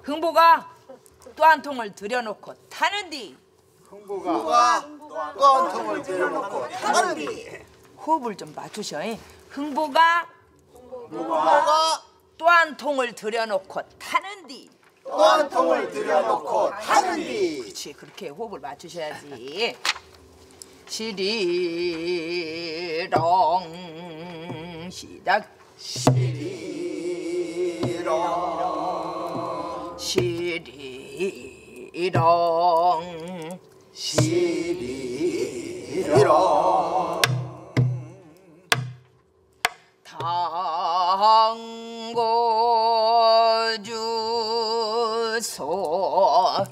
흥보가 또 한 통을 들여놓고 타는디. 흥보가 또 한 통을 들여놓고 타는디. 호흡을 좀 맞추셔. 흥보가 또 한 통을 들여놓고 타는디. 또 한 통을 들여놓고 타는디. 그렇지, 그렇게 호흡을 맞추셔야지. 시리렁 시작. 시리렁 시리렁 시리렁 당거주소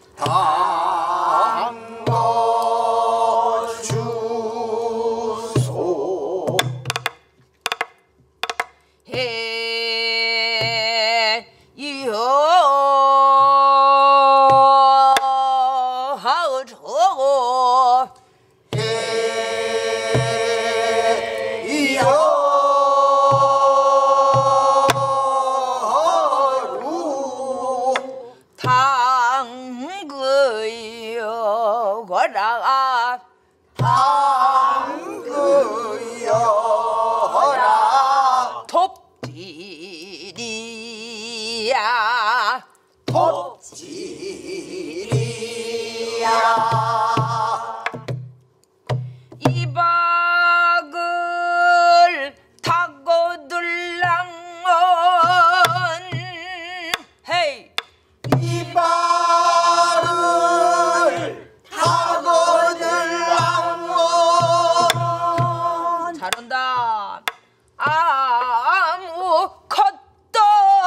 당거주소 당그여거라 당그여라 톱지리야 톱지리야 이박을 타고들랑언 헤이 이발을 타고들랑언 잘한다. 아무것도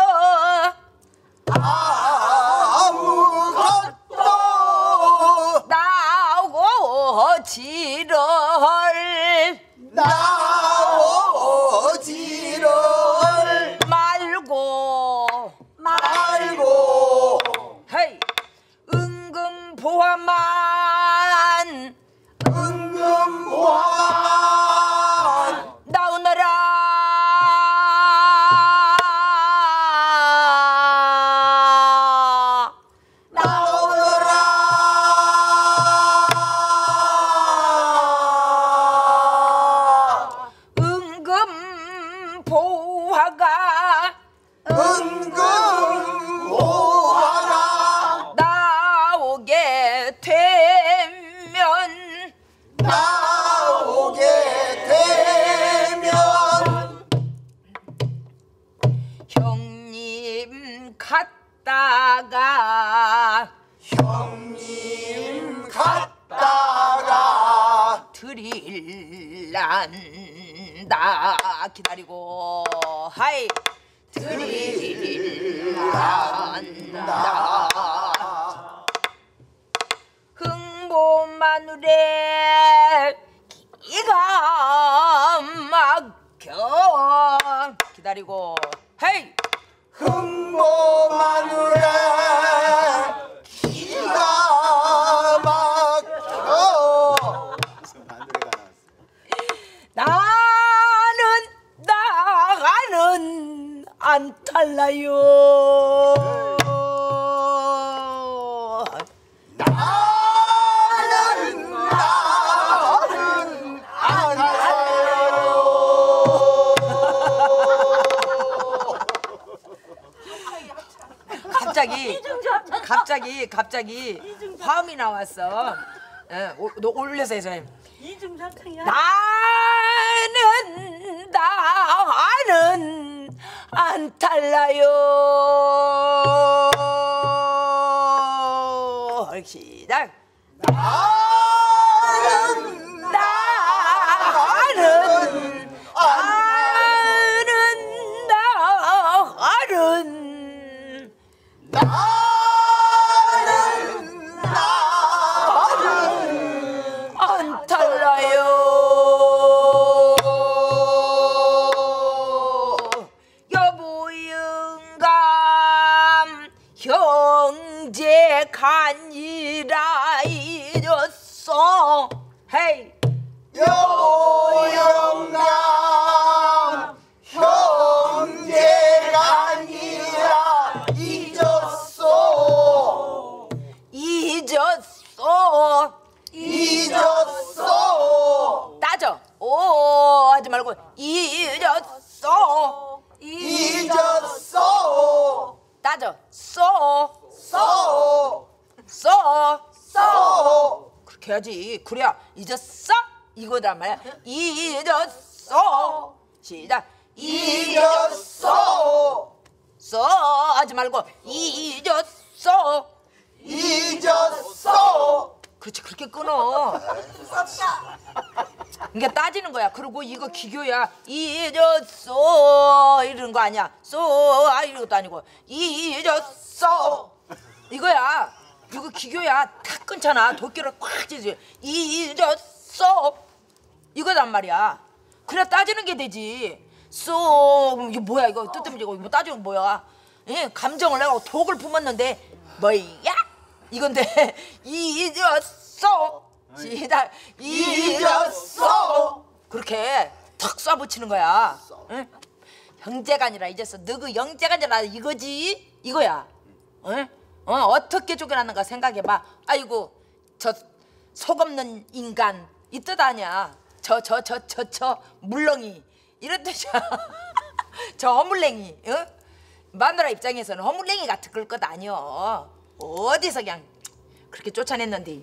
아무것도 나오지를 나오지를 말고 헤이 은금보화만 은금보화만 나오너라 은금보화가 은금보화가 나오게 되면 나오게 되면 형님 갔다가 형님 갔다가 드릴란다. 기다리고 하이 드릴란다. 흥보마누래 기가 막혀. 기다리고 헤이 흥보마누래 기가 막혀 나는 안 탈라요. 나는 안 가요. 갑자기 화음이 나왔어. 올려서 해서 이중사탕이야. 나는 안 탈라요. 시작. 나는 안 탈라요. 여보 영감 형제 간이라 잊었어. 헤이 여보 영감 형제가 아니라 잊었어. 그렇게 해야지. 그래야 잊었어 이거단 말이야. 잊었어. 시작. 잊었어. 써 하지 말고 잊었어. 잊었어. 그렇지, 그렇게 끊어. 그러니까 따지는 거야. 그리고 이거 기교야. 잊었어 이러는 거 아니야. 써 이런 것도 아니고 잊었어 이거야. 이거 기교야. 다 끊잖아. 도끼를 꽉 쥐지. 잊었어 이거단 말이야. 그래 따지는 게 되지. 써 이게 뭐야 이거 뜨뜻미지고 뭐 따지는 뭐야. 예, 감정을 내가 독을 품었는데 뭐야 이건데 잊었어. 시작. 잊었어. 그렇게 턱 쏴붙이는 거야. 응? 형제가 아니라 잊었어. 너그 영제가 아니라 이거지 이거야. 응? 어떻게 쫓겨났는가 생각해봐. 아이고 저 속없는 인간 이 뜻 아니야. 저 물렁이 이런 뜻이야. 저 허물랭이. 응? 마누라 입장에서는 허물랭이 같은 그럴 것 아니여. 어디서 그냥 그렇게 쫓아냈는데.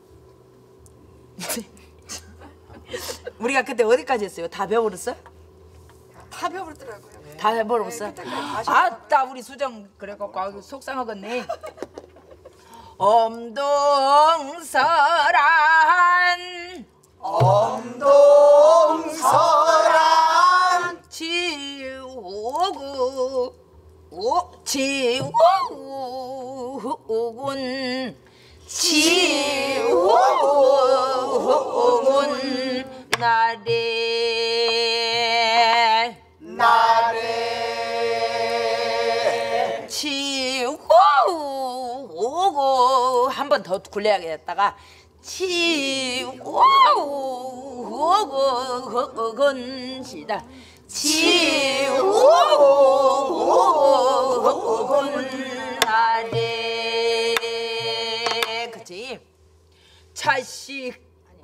우리가 그때 어디까지 했어요? 다 배워버렸어? 다 배워버렸더라고요. 다 배워버렸어? 그때까지 아따 우리 수정 그래갖고 아이고 속상하겠네. 엄동설한 엄동설한 지우고 지우군 지우군 나래 지우고 한 번 더 굴려야겠다가 지우군 시다 지우군 나래. 그치? 자식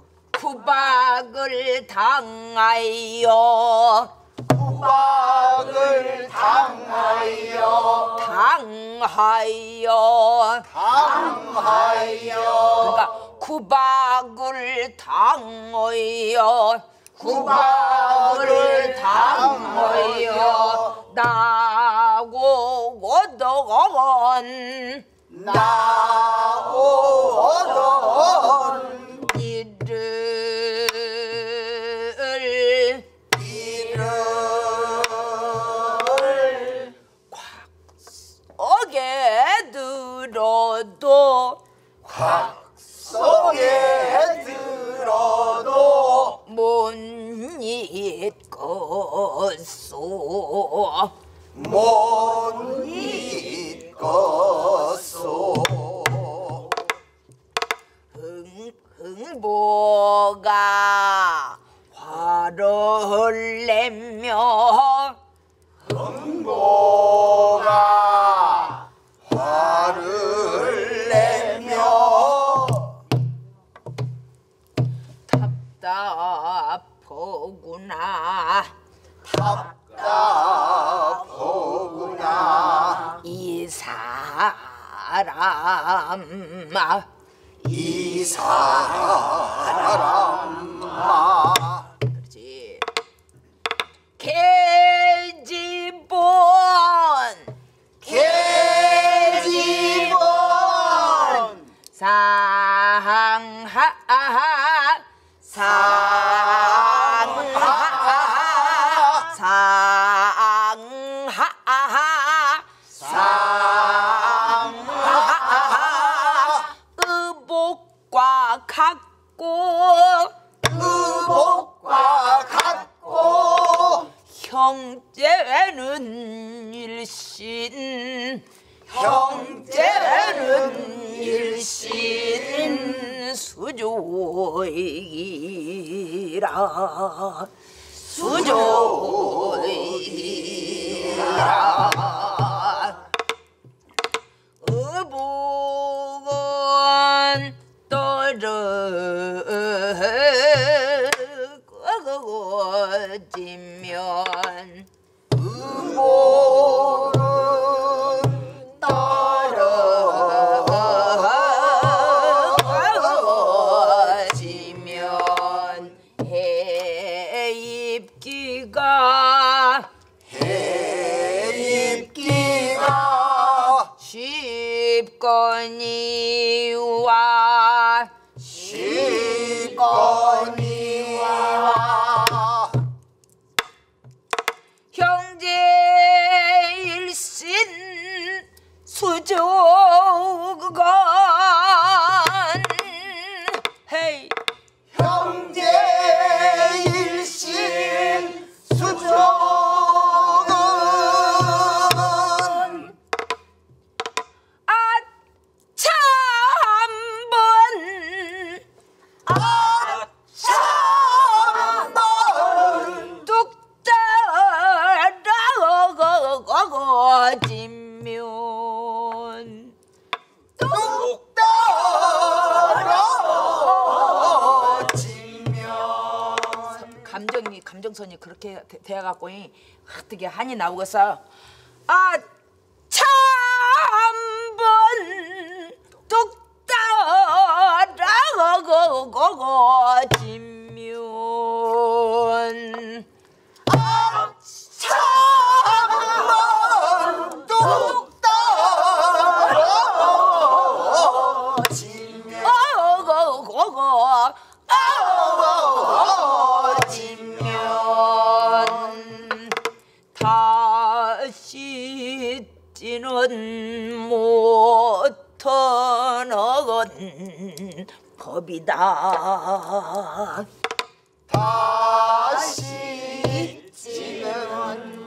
구박을 당하여 구박을 당하여 그러니까 구박을 당하여 나고 얻어온 이를 곽속에 들어도 속에 들어도 못 잊겠소. 못 잊겠소. 흥보가 화를 내며 흥보가 화를 내며 답답하구나 이 사람아 이 사람아. 그렇지. 계집본 의복과 같고 형제는 일신 수조이라 의복은 떨어지면 시건이와 시건이와 형제일신 수족건 헤이 형제일신 수족은 아차 한번 참번 뚝 따라가지면 뚝 떨어지면 감정선이 그렇게 돼갖고 어떻게 한이 나오겠어. 아차 한번 뚝 따라가지면 참번 뚝 떨어지면 다시 찌는 못하는 법이다. 다시 지는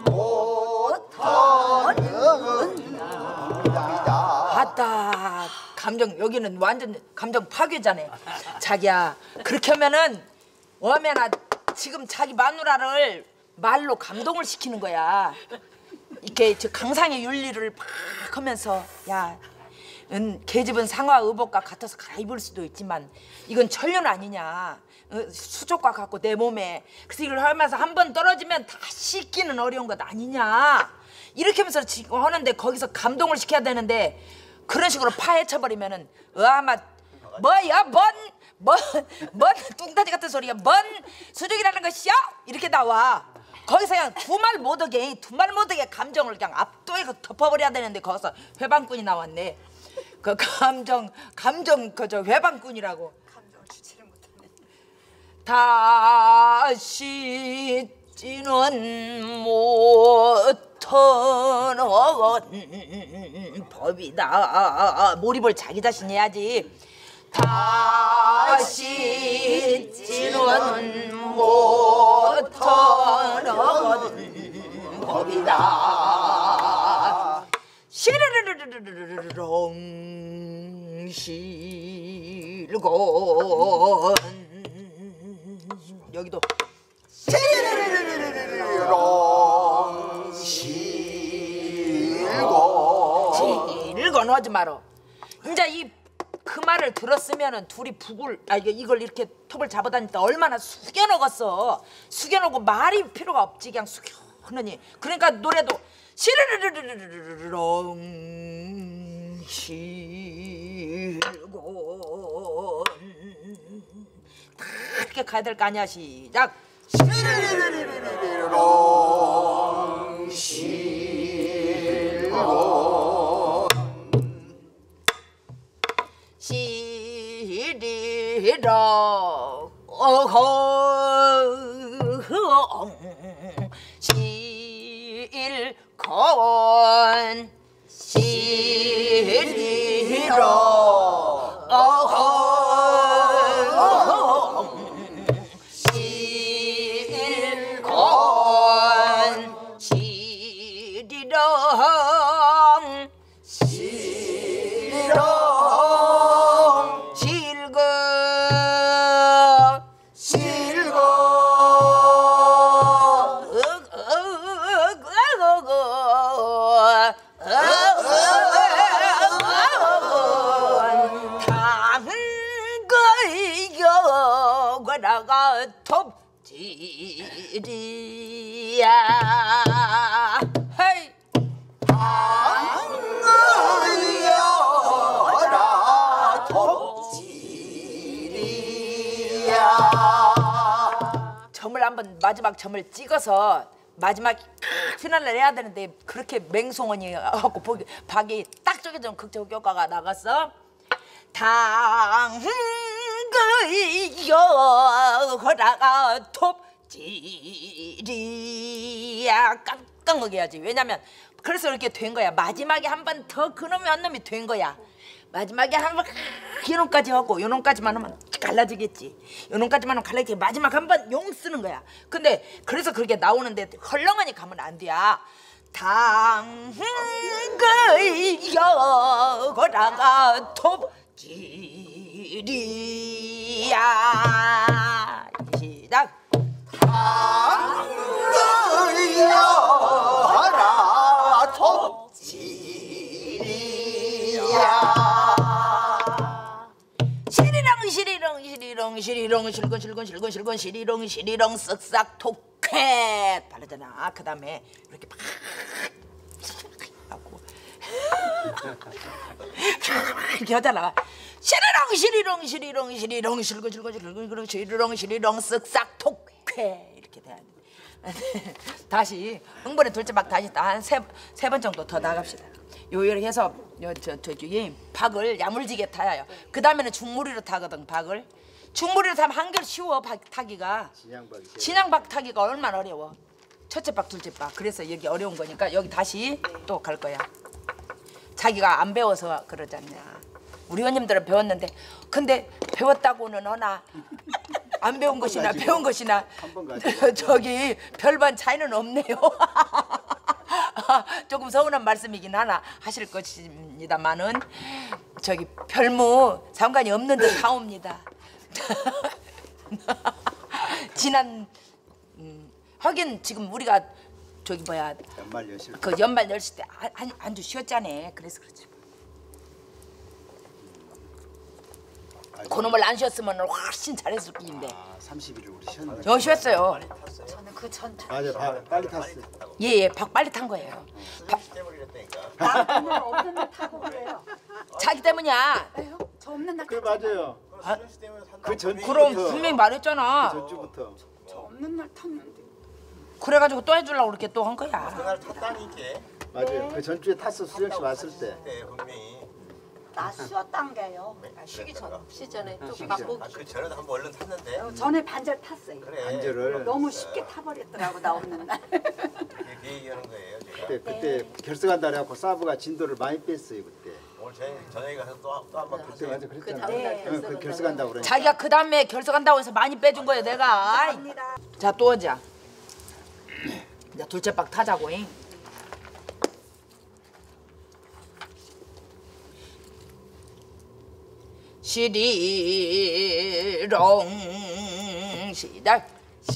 못하는 법이다. 아따 감정 여기는 완전 감정 파괴자네. 자기야 그렇게 하면은 어메나 지금 자기 마누라를 말로 감동을 시키는 거야. 이렇게 저 강상의 윤리를 막 하면서 야, 계집은 상화 의복과 같아서 갈아입을 수도 있지만 이건 천륜 아니냐. 수족과 같고 내 몸에 그래서 이걸 하면서 한 번 떨어지면 다시 씻기는 어려운 것 아니냐. 이렇게 하면서 지금 하는데 거기서 감동을 시켜야 되는데 그런 식으로 파헤쳐버리면은 아마 뭐야 뭔 뚱따지 같은 소리야. 뭔 수족이라는 것이야? 이렇게 나와. 거기서 그냥 두 말 못하게 감정을 그냥 압도해 덮어버려야 되는데 거기서 회방꾼이 나왔네. 그 감정 그저 회방꾼이라고. 감정을 주체를 못하네. 다시 찌는 못하는 법이다. 몰입을 자기 자신 해야지. 다시 찌는 못하는 법이다. 시르르르르르르렁 실건 여기도 시르르르르르렁 실건 하지 마라. 이제 그 말을 들었으면은 둘이 이걸 이렇게 톱을 잡아다니까 얼마나 숙여놓았어. 숙여놓고 말이 필요가 없지. 그냥 숙여놓니. 그러니까 노래도 시르르르르르렁 실건 다 이렇게 가야 될 거 아니야. 시작. 시르르르르르렁 실건 시리러 실건 시리러 실건 시리렁 시리렁 실건 실건 당거이겨거라가 톱질이야. 헤이 ang어여라 톱질이야. 점을 한번 마지막 점을 찍어서 마지막 피날레를 해야 되는데 그렇게 맹송언이 하고 박이 딱 저기 좀 극적 효과가 나갔어. 당그여라가 톱질이야 깡깡 먹여야지. 왜냐면 그래서 이렇게 된 거야. 마지막에 한 번 더 그놈이 한 놈이 된 거야. 마지막에 한 번 요놈까지 하고 요놈까지만 하면 갈라지겠지. 요놈까지만 하면 갈라지겠지. 마지막 한 번 용 쓰는 거야. 근데 그래서 그렇게 나오는데 헐렁하니 가면 안 돼. 당그여라가 톱질이야. 시작. 당그여라 톱질이야. 시리렁 실근 시리렁 쓱싹 톡텟 바르잖아. 그 다음에 이렇게 막 하고 이렇게 하잖아. 시리렁 실근 시리렁 쓱싹 톡텟 이렇게 돼야 돼. 다시 흥분의 둘째 막 다시 한 세 번 정도 더 나갑시다. 요렇게 해서 저기 박을 야물지게 타요. 그 다음에는 중무리로 타거든. 박을 중무리로 타면 한결 쉬워. 박 타기가 진양박 타기가 얼마나 어려워. 첫째 박 둘째 박. 그래서 여기 어려운 거니까 여기 다시 또 갈 거야. 자기가 안 배워서 그러지 않냐. 우리 원님들은 배웠는데 근데 배웠다고는 어나 안 배운 것이나 배운 것이나 저기 별반 차이는 없네요. 조금 서운한 말씀이긴 하나 하실 것입니다만은 저기 별무 상관이 없는 듯 하옵니다. 지난 하긴 지금 우리가 저기 뭐야 연말 열실 때 한 주 쉬었잖아. 그래서 그렇지. 그놈을 안 쉬었으면 훨씬 잘했을 끼인데. 30일을 우리 쉬었네. 저 쉬었어요. 저는 그 전 맞아, 빨리 탔어. 예, 박 빨리 탄 거예요. 나 오늘 없는 날 타고 그래요. 자기 때문이야. 에휴, 저 없는 날 그 탔잖아요. 맞아요. 그 전주부터. 그럼 분명히 말했잖아. 전주부터. 저 없는 날 탔는데. 그래가지고 또 해주려고 그렇게 또 한 거야. 그날 탔다니까. 맞아요. 그 전주에 탔어. 수정 씨 왔을 때. 네, 분명히. 나 쉬었단 게요. 쉬기 전. 시전에 또 시기 막 그 전에도 한번 얼른 탔는데. 전에 반절 탔어요. 그래. 안절을. 너무 쉽게 타버렸더라고 나 없는 날. 그 얘기하는 거예요, 제가. 그때 결승한다 그래갖고 사부가 진도를 많이 뺐어요 그때. 오늘 저녁에 가서 또 한 번 그때 맞아 그랬잖아. 다음날 응, 그 결승한다고 그러니까. 자기가 그 다음에 결석한다고 해서 많이 빼준 거예요, 내가. 아이. 자, 또 하자. 이제 둘째 박 타자고. 잉. 시리렁 시작.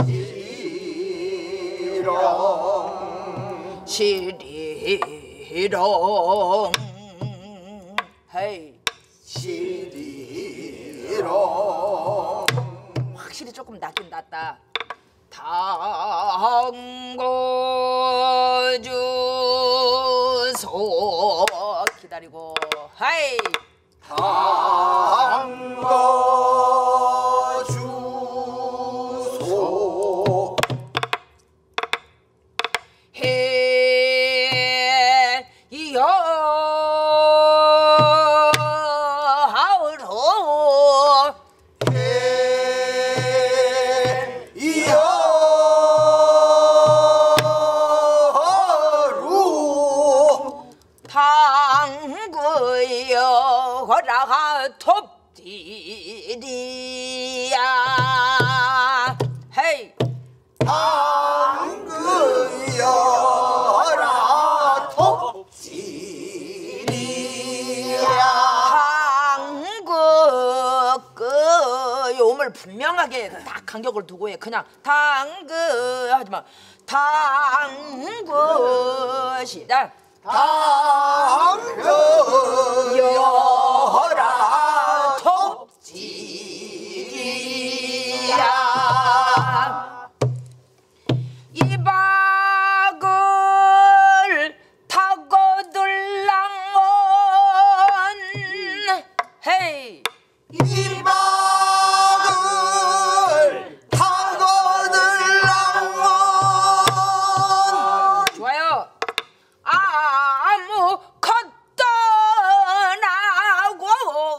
시리렁 헤이. 시리렁. 확실히 조금 낫긴 낫다. 당거주소 기다리고 하이. 당거주소. 해이여 하오로 이여루. 당구여 거라가 톱디리야 헤이. 당그여라 톱질이야. 당구 그 요음을 분명하게 딱 간격을 두고 해. 그냥 당구 하지마. 당구 시작. 당그여라 톱질이야. 이 박을 타고들랑언 헤이. 이박을 타고들랑언. 좋아요. 아무 걷떠나고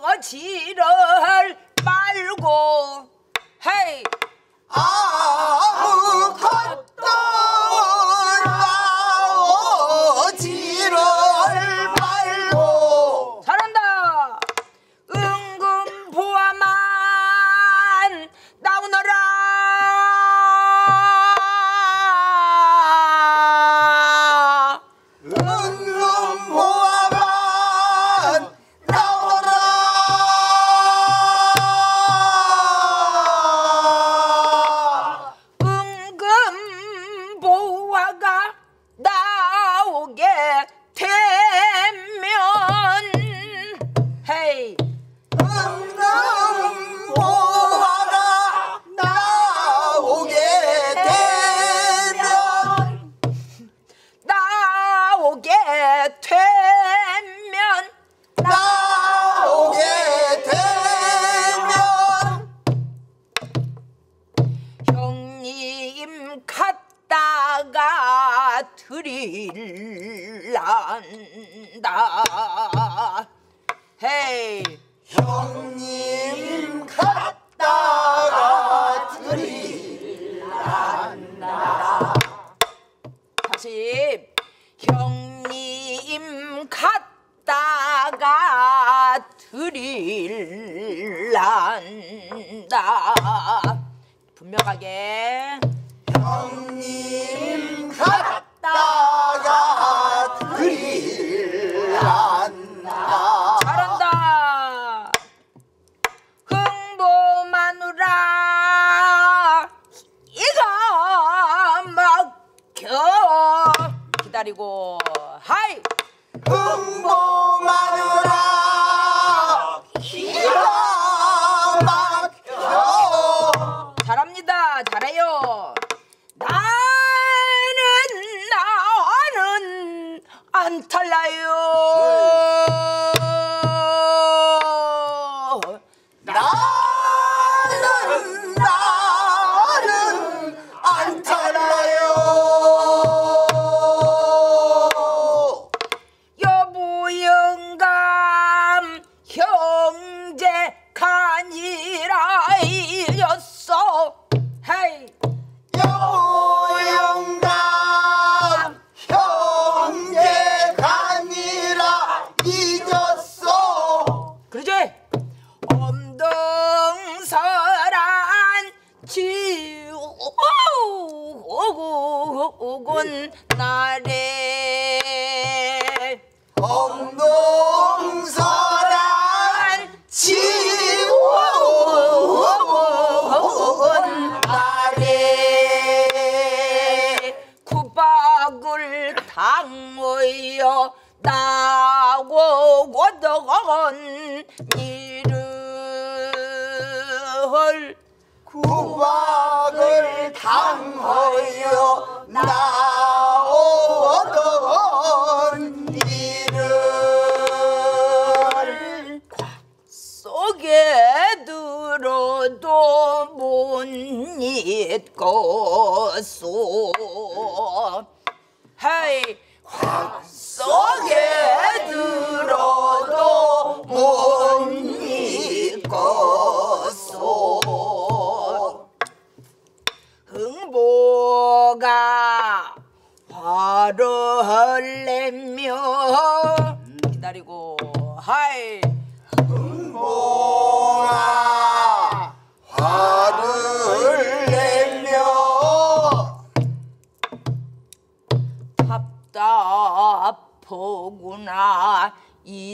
지를 말고 헤이 아무것도 나오지를 말고 잘한다. 은금 보아만 나오너라. 은금 보아만 나오라 은금 보아가 나오게 되면 헤이 은금 보아가 나오게 되면 나오게 되면 나오게 되면 형님 갔다가 드릴란다. 헤이 형님 갔다가 드릴란다 다시 형님 갔다가 드릴란다. 분명하게 형님 갔다가 드릴란다 잘한다. 흥보마누라 이가 막혀. 기다리고 하이 흥보마누라 기가 막혀 잘합니다. 잘해요. 나는 안 탈라요. 나는 안 탈라요 여보 영감 형제가 아니라 이었어. 헤이 여영감 형제가 아니라 잊었어 그러지. 엄동설한 지오곤 날에 엄동설한 지오온 날에 구박을 당하여 나오거든 이를 구박을 당하여 나오던 일을 속에 들어도 못 잊겠소. 헤이 속에 들어도 못 잊겠소 흥보가 화를 내며 기다리고 하이 흥보가 화를 내며 답답하구나 이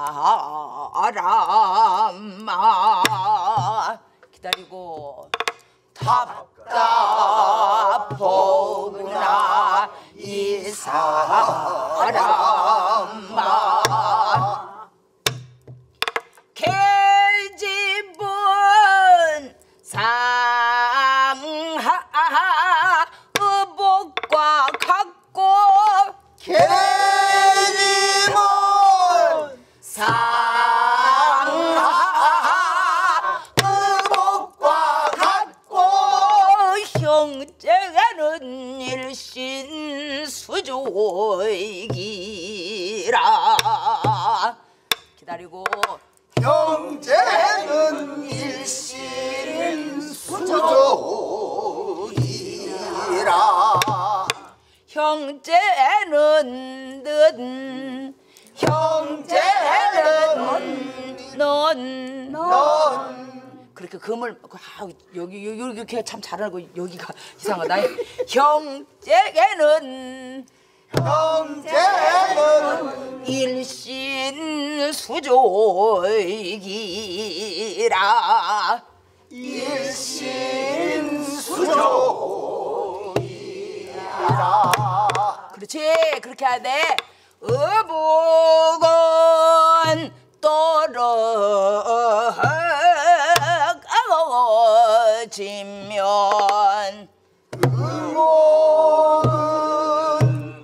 사람아. 기다리고 답답하구나 이 사람아. 계집은 상하 의복과 같고 계집은 상하 의복과 같고 형제는 일신 수조이기라. 기다리고 형제는 일신수조이라 형제는 넌 그렇게 금을 여기 이렇게 참 잘하고 여기가 이상하다. 형제는 일신수조이기라 일신수조이라 그렇지 그렇게 해야 돼. 의복은 떨어지면 의복은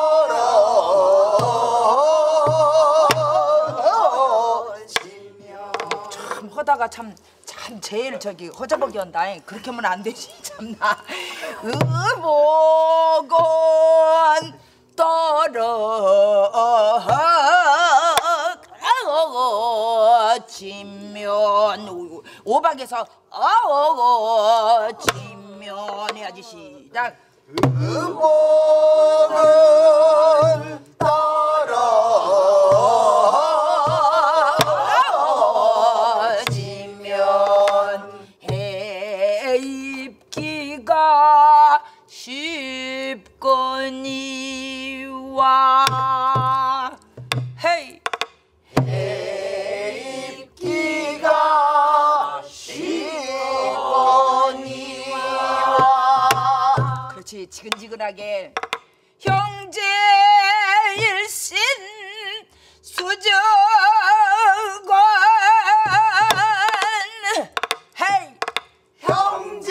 떨어지면 참 하다가 참 제일 저기 허저벅이 한다. 그렇게 하면 안 되지 참나. 의복은 떨어지면 오박에서 지면 해야지. 시작. 의복은 떨어지면 해입기가 쉽거니와 헤이 해입기가 쉽거니와 그렇지 지근지근하게. 형제 일신 수정관 헤이 형제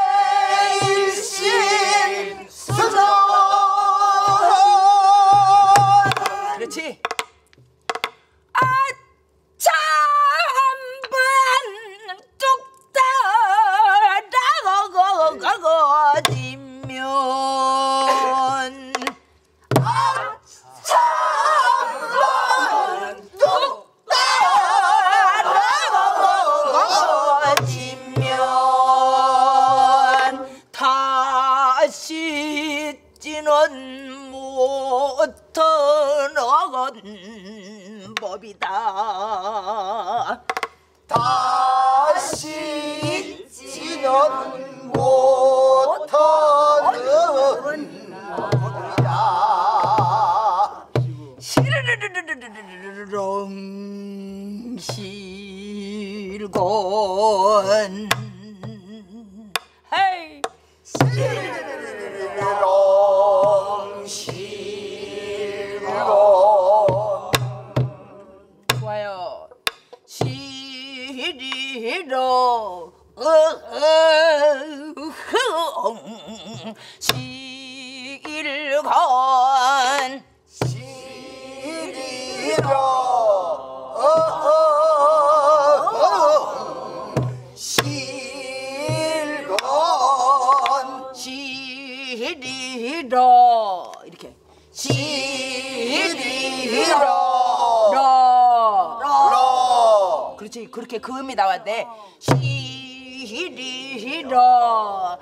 일신 수조 그렇지. 아참반 뚝 따라가지면 다시 찌는 못하는 법이다. 다시 지는 못하는 법이다 시르르르르르르렁 실건 헤이 실건 좋아요. 시리러 실건 실건 시리러 이렇게 시리러 러 그렇지 그렇게 그 음이 나와야 돼. 시리러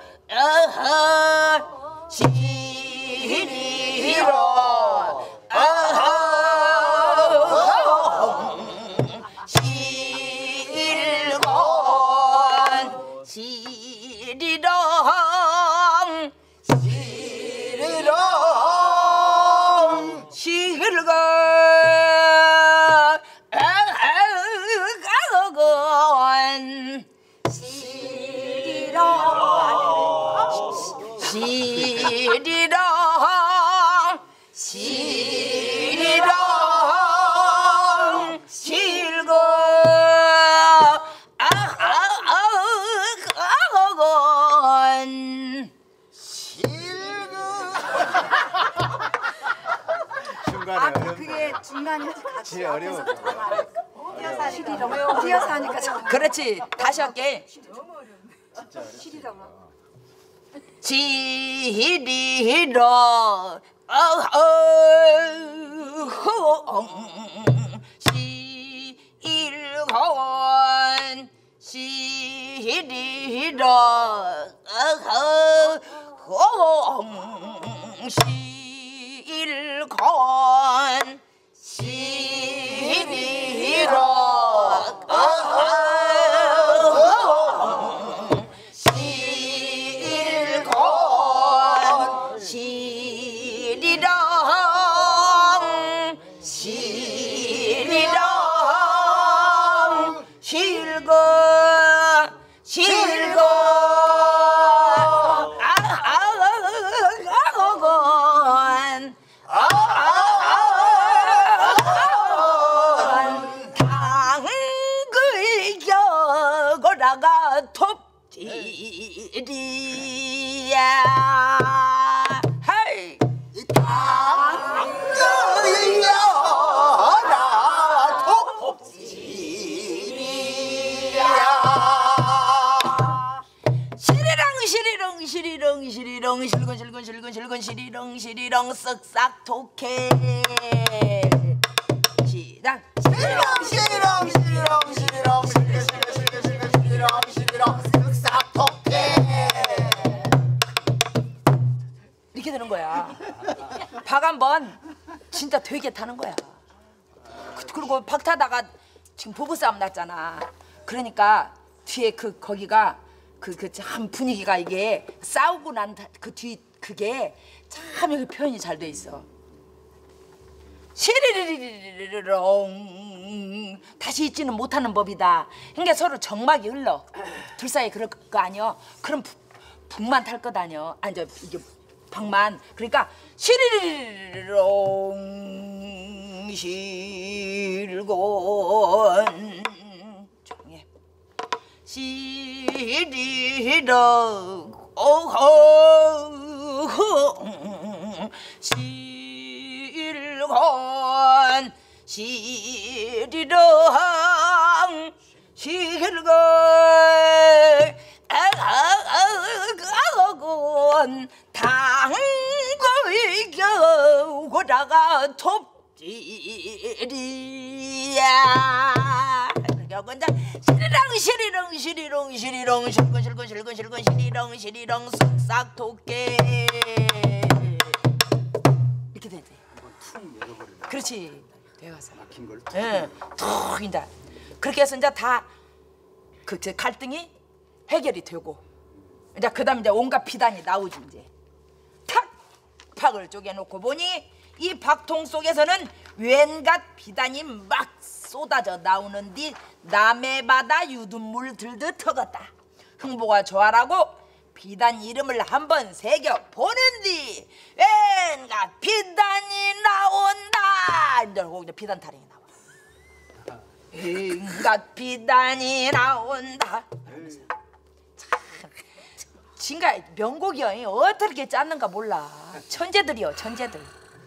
시리러 실건 시리렁 시리렁 실건 시리렁 시리렁 실건 그게 중간에 제일 어려워. 뛰어서 하니까 참 그렇지 다시 할게. 시리라고. 시리러 실건 실건 시리렁 실건 톱질이야. 헤이. 시리렁 실건 시리렁 쓱싹 독해. 시작. 시리렁 쓱싹 독해. 이렇게 되는 거야. 박 한번 진짜 되게 타는 거야. 그리고 박 타다가 지금 부부싸움 났잖아. 그러니까 뒤에 거기가 참 분위기가 이게 싸우고 난 그 뒤 그게 참 여기 표현이 잘 돼 있어. 시리리리리롱 다시 잊지는 못하는 법이다. 그러니까 서로 정막이 흘러. 둘 사이에 그럴 거 아니여. 그럼 북만 탈 것 아니여. 아니 저 이게 박만. 그러니까 시리리리롱 실곤 조용해. 시리렁 실건 시리렁 실건 당거이 겨우고다가 톱질이야. 요건 시리렁 실건 시리렁 쓱싹 독해. 이렇게 되지. 그렇지. 배워서. 막힌 걸. 예, 툭 이제 그렇게 해서 이제 다 그 갈등이 해결이 되고 이제 그다음 이제 온갖 비단이 나오지 이제. 탁 박을 쪼개놓고 보니 이 박통 속에서는 웬갓 비단이 막 쏟아져 나오는 뒤 남의 바다 유둔물 들듯 터갔다. 흥보가 좋아라고 비단 이름을 한번 새겨 보는 뒤 웬갓 비단이 나온다. 이제 거기 비단 타령이 나와. 웬갓 비단이 나온다. 진가 명곡이여. 어떻게 짰는가 몰라. 천재들이여 천재들.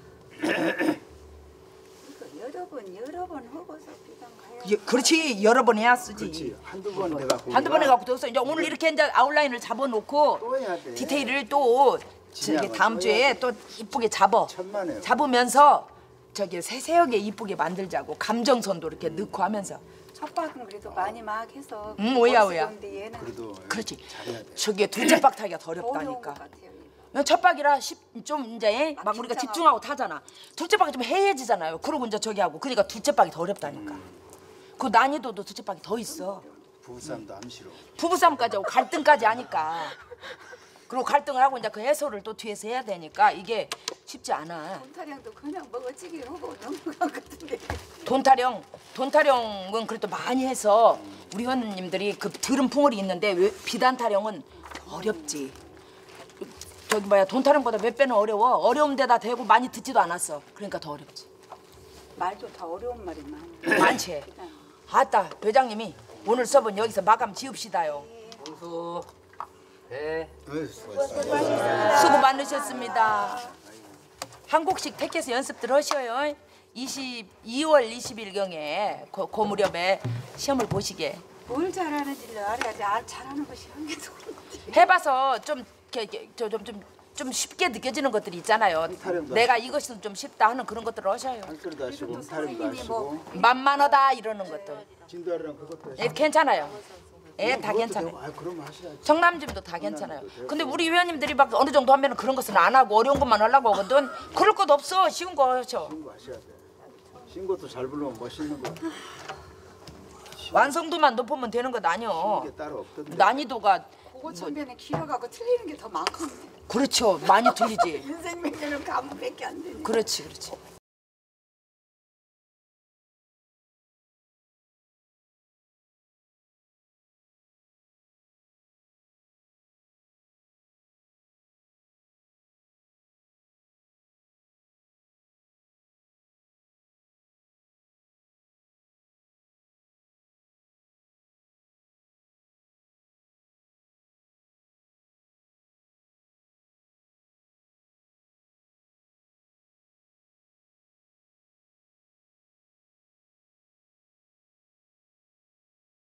여러 번 하고서 비단 가야. 그렇지 여러 번 해야 쓰지. 그렇지. 한두 번 내가 한두 번 해갖고 또 이제 오늘 이렇게 이제 아웃라인을 잡아놓고 또 해야 돼. 디테일을 또 저기 다음 주에 또 이쁘게 천만에요. 잡으면서 저기 세세하게 이쁘게 만들자고 감정선도 이렇게 넣고 하면서. 첫 박은 그래도 많이 막 해서. 오야. 멋있던데 얘는 그래도 그렇지. 잘해야 돼. 저기 둘째 박 타기가 더 어려운 것 어렵다니까. 같아요. 첫 박이라 좀 이제 막 우리가 긴장하고. 집중하고 타잖아. 둘째 박이 좀 해해지잖아요. 그러고 이제 저기 하고 그러니까 둘째 박이 더 어렵다니까. 그 난이도도 둘째 박이 더 있어. 부부싸움도 암시로. 부부싸움까지 하고 갈등까지 하니까. 그리고 갈등을 하고 이제 그 해소를 또 뒤에서 해야 되니까 이게 쉽지 않아. 본타령도 그냥 먹어치기 하고 넘어간 것 같은데. 돈타령은 그래도 많이 해서 우리 회원님들이 그 들은 풍월이 있는데 왜 비단 타령은 어렵지. 저기 뭐야 돈타령보다 몇 배는 어려워. 어려운 데다 대고 많이 듣지도 않았어. 그러니까 더 어렵지. 말도 다 어려운 말이 많아. 많지. 아따 회장님이 오늘 수업은 여기서 마감 지읍시다요. 어서. 네. 수고 많으셨습니다. 한 곡씩 택해서 연습들 하셔요. 2월 20일경에 그 무렵에 시험을 보시게. 뭘 잘하는지를 알아야지. 잘하는 것이 한 개도 없는데. 해봐서 좀 좀 쉽게 느껴지는 것들이 있잖아요. 타령도 내가 이것은 좀 쉽다 하는 그런 것들을 하셔요. 한소리도 하시고 타령도 선생님이 하시고 만만하다 이러는 것들. 진도아리랑 그것도 하시고. 예, 괜찮아요. 예, 다 그것도 괜찮아요. 되고, 아 그럼 하셔야지. 정남짐도 다 괜찮아요. 근데 우리 회원님들이 막 어느 정도 하면 그런 것은 안 하고 어려운 것만 하려고 하거든. 그럴 것 없어. 쉬운 거 하셔. 신고하셔야 돼. 신고도 잘 부르면 멋있는 거. 완성도만 높으면 되는 것 아니여. 이게 따로 없던데. 난이도가 그거 천변에 길어가고 틀리는 게 더 많거든요. 그렇죠. 많이 틀리지. 인생 몇 개는 가문밖에 안 되니까. 그렇지, 그렇지.